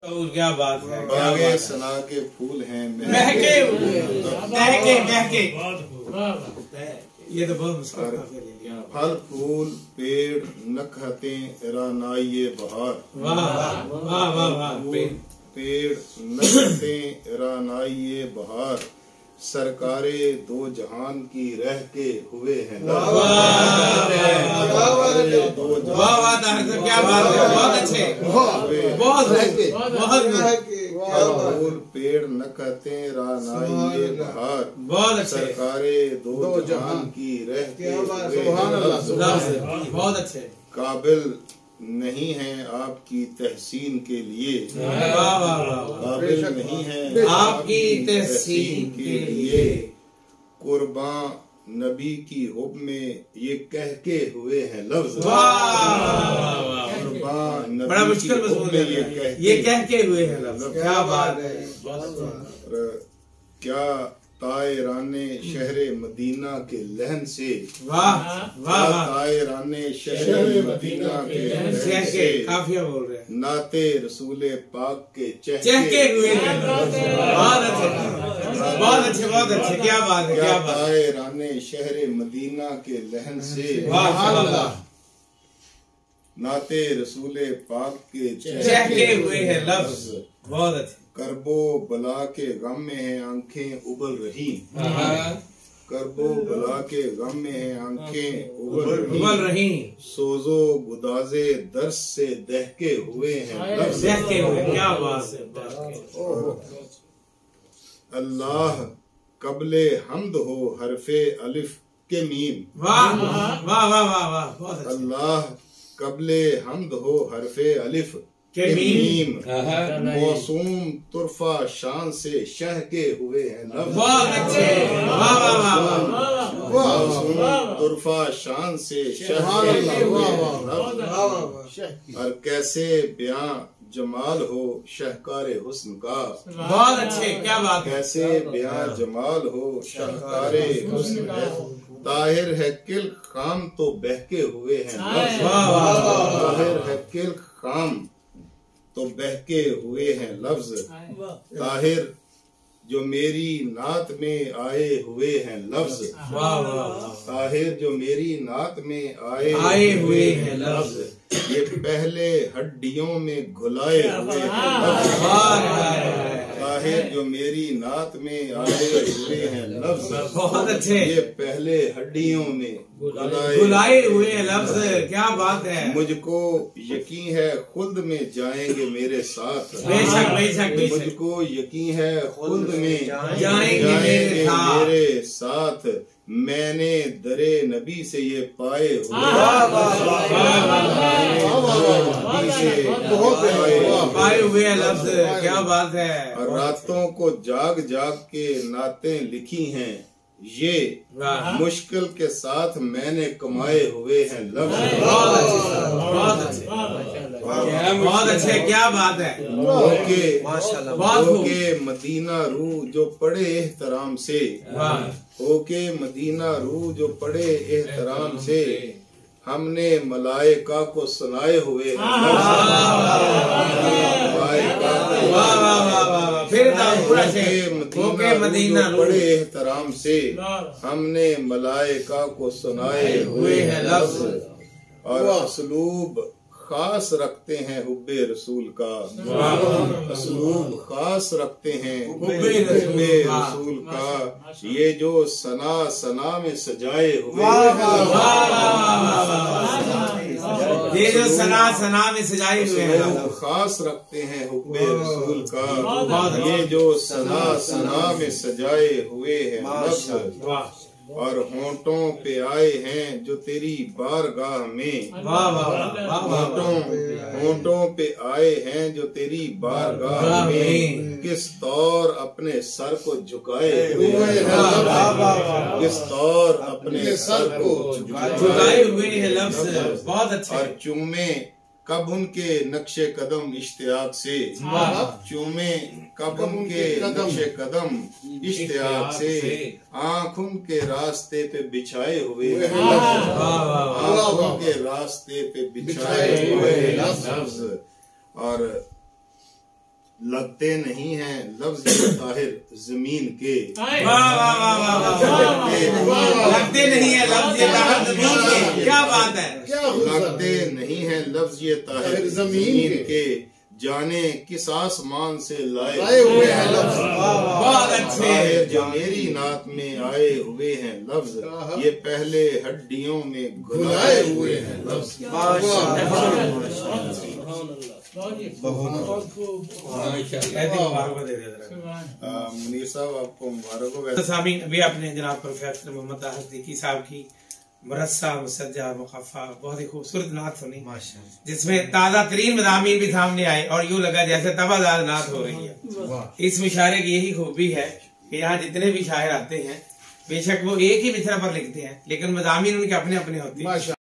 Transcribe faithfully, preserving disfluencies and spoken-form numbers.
तो क्या बात है, बागे सना के फूल हैं महके महके महके, ये तो बहुत मुश्किल है। फल फूल पेड़ नखते रानाइये बहार, वाह वाह वाह वाह, पेड़ नखते रानाइये बहार, सरकारे दो जहान की रह के हुए हैं। वाह वाह, क्या बात है, बहुत अच्छे, बहुत बहुत फूल पेड़ नखते रानाइये बहार, बहुत अच्छे, सरकारे दो जहान की रह के हुए हैं। बहुत अच्छे। काबिल नहीं है आपकी तहसीन के लिए, वाह वाह वाह, काबिल नहीं है आपकी तहसीन के लिए, कुर्बान नबी की हुब में ये कह के हुए हैं लफ्ज। कुर्बान नबी बड़ा मुश्किल की हुब में ये कह ये कह के हुए हैं लफ्ज, क्या बात है। क्या तायराने शहरे मदीना के लहन से, वाह वाह वाह, तायराने शहरे मदीना के लहन से, काफिया बोल रहे हैं, नाते रसूले पाक के चहके हुए हैं। बहुत अच्छे बहुत अच्छे बहुत अच्छे, क्या बात है, क्या बात है। तायराने शहरे मदीना के लहन से, वाह, नाते रसूले पाक के चहके हुए हैं लफ्ज, बहुत अच्छे। करबो बला के गम में है आंखें उबल रही, करबो बला के गम में है आंखें उबल रही, उबल रही, सोजो गुदाजे दर्श से दहके हुए हैं लफ्ज, दहके हुए, क्या बात है। अल्लाह कबले हमद हो हरफे अलिफ के मीम, वाह वाह वाह वाह वाह, बहुत अच्छे। अल्लाह कबले हमद हो हरफे अलिफ के मीम, मौसूम तुरफा शान से शह के हुए हैं लफ्ज, बहुत अच्छे, वाह वाह वाह, मौसूम तुरफा शान से शह के हुए हैं लफ्ज। और कैसे बयां जमाल हो शहकारे हुस्न का, बहुत अच्छे, क्या बात है। कैसे बयां जमाल हो शहकारे हुस्न है, ताहिर है किल खाम तो बहके हुए हैं लफ्ज, ताहिर है किल खाम तो बहके हुए हैं लफ्ज, ताहिर जो मेरी नात में आए हुए हैं लफ्ज, ताहिर जो मेरी नात में आए आए हुए हैं लफ्ज, ये पहले हड्डियों में घुलाए हुए हैं लफ्ज, ताहिर जो मेरी नात में आए हुए हैं लफ्ज, बहुत अच्छे, ये पहले हड्डियों में घुलाए हुए हैं लफ्ज, क्या बात है। मुझको यकीन है खुद में जाएंगे मेरे साथ, बेशक बेशक बेशक, मुझको यकीन है खुद में जाएंगे मेरे साथ, मेरे साथ मैंने दरे नबी से ये पाए हुए पाए हुए लफ्ज, क्या बात है। और रातों को जाग जाग के नातें लिखी हैं, ये मुश्किल के साथ मैंने कमाए हुए हैं लफ्ज, बहुत अच्छे बहुत अच्छे बहुत अच्छे, क्या बात है। होके मदीना रू जो पड़े एहतराम से, होके मदीना रू जो पड़े एहतराम से, हमने मलाइका को सुनाए हुए हैं, होके मदीना रू बड़े एहतराम से हमने मलाइका को सुनाए हुए हैं लफ्ज। और असलूब खास रखते हैं हुब्बे रसूल का, असलूब खास रखते हैं हुब्बे रसूल का, ये जो सना सना में सजाए हुए, ये जो सना सना में सजाए हुए हैं, खास रखते हैं हुब्बे रसूल का, ये जो सना सना में सजाए हुए हैं लफ्ज। और होंठों पे आए हैं जो तेरी बारगाह में, होंठों होंठों पे आए हैं जो तेरी बारगाह में, किस तौर अपने सर को झुकाए हुए हैं, किस तौर अपने सर को झुकाए हुए हैं लफ्ज, बहुत अच्छा। और चूमे कब उनके नक्शे कदम इश्तियाक से, चूमे कब उनके नक्शे कदम इश्तियाक से, आँख उनके रास्ते पे बिछाए हुए हैं, आँख उनके रास्ते पे बिछाए हुए हैं लफ्ज। और लगते नहीं हैं लफ्ज ये ताहिर जमीन के। वाह वाह वाह वाह वाह, लगते नहीं है लफ्ज ये ताहिर जमीन के, क्या बात है। लगते नहीं है लफ्ज ये ताहिर जमीन के, जाने किस आसमान से लाए हुए हैं लफ्ज। बहुत अच्छे। जो मेरी नात में आए हुए हैं लफ्ज, ये पहले हड्डियों में घुलाए हुए हैं लफ्ज। मुनीर साहब आपको मुबारक हो। सामीन अभी आपने जनाब प्रोफेसर मोहम्मद ताहिर सिद्दीकी साहब की मुरस्सा मुसज्जा मुखफ़ा बहुत ही खूबसूरत नात सुनी, जिसमें ताज़ा तरीन मज़ामीन भी सामने आए और यूँ लगा जैसे तबादार नात हो रही है। इस मुशायरे की यही खूबी है कि यहाँ जितने भी शायर आते हैं बेशक वो एक ही मिसरा पर लिखते हैं, लेकिन मज़ामीन उनके अपने अपने होते हैं।